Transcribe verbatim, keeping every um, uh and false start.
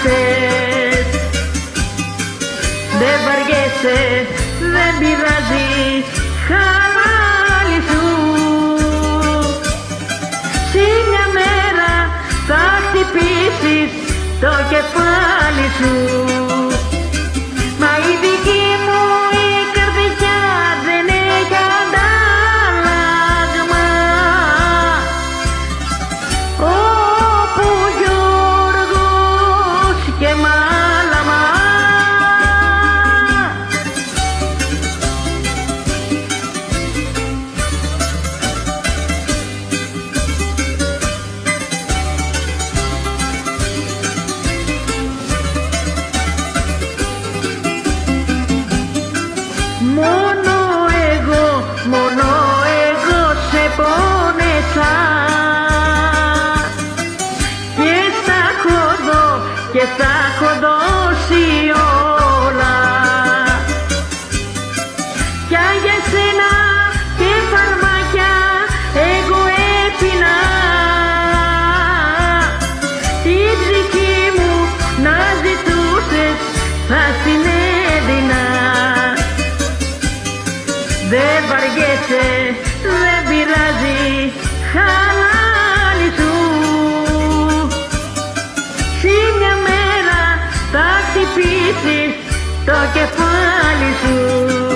άρχισες. Δεν βαριέσαι, δεν πειράζει, χαλάλι σου. Συ μια μέρα θα χτυπήσεις το κεφάλι σου. Μα η δική μου η καρδιά δεν έχει αντάλλαγμα, όπου Γιώργος και μάλαμα. Μόνο εγώ, μόνο εγώ σε πόνεσα και στα έχω δω και στα έχω δώσει όλα. Κι αν για σένα και φαρμάκια εγώ έπινα, τη ψυχή μου να ζητούσες θα την έδινα. Δεν βαριέσαι, δεν πειράζει, χαλάλι σου. Συ μια μέρα θα χτυπήσεις το κεφάλι σου.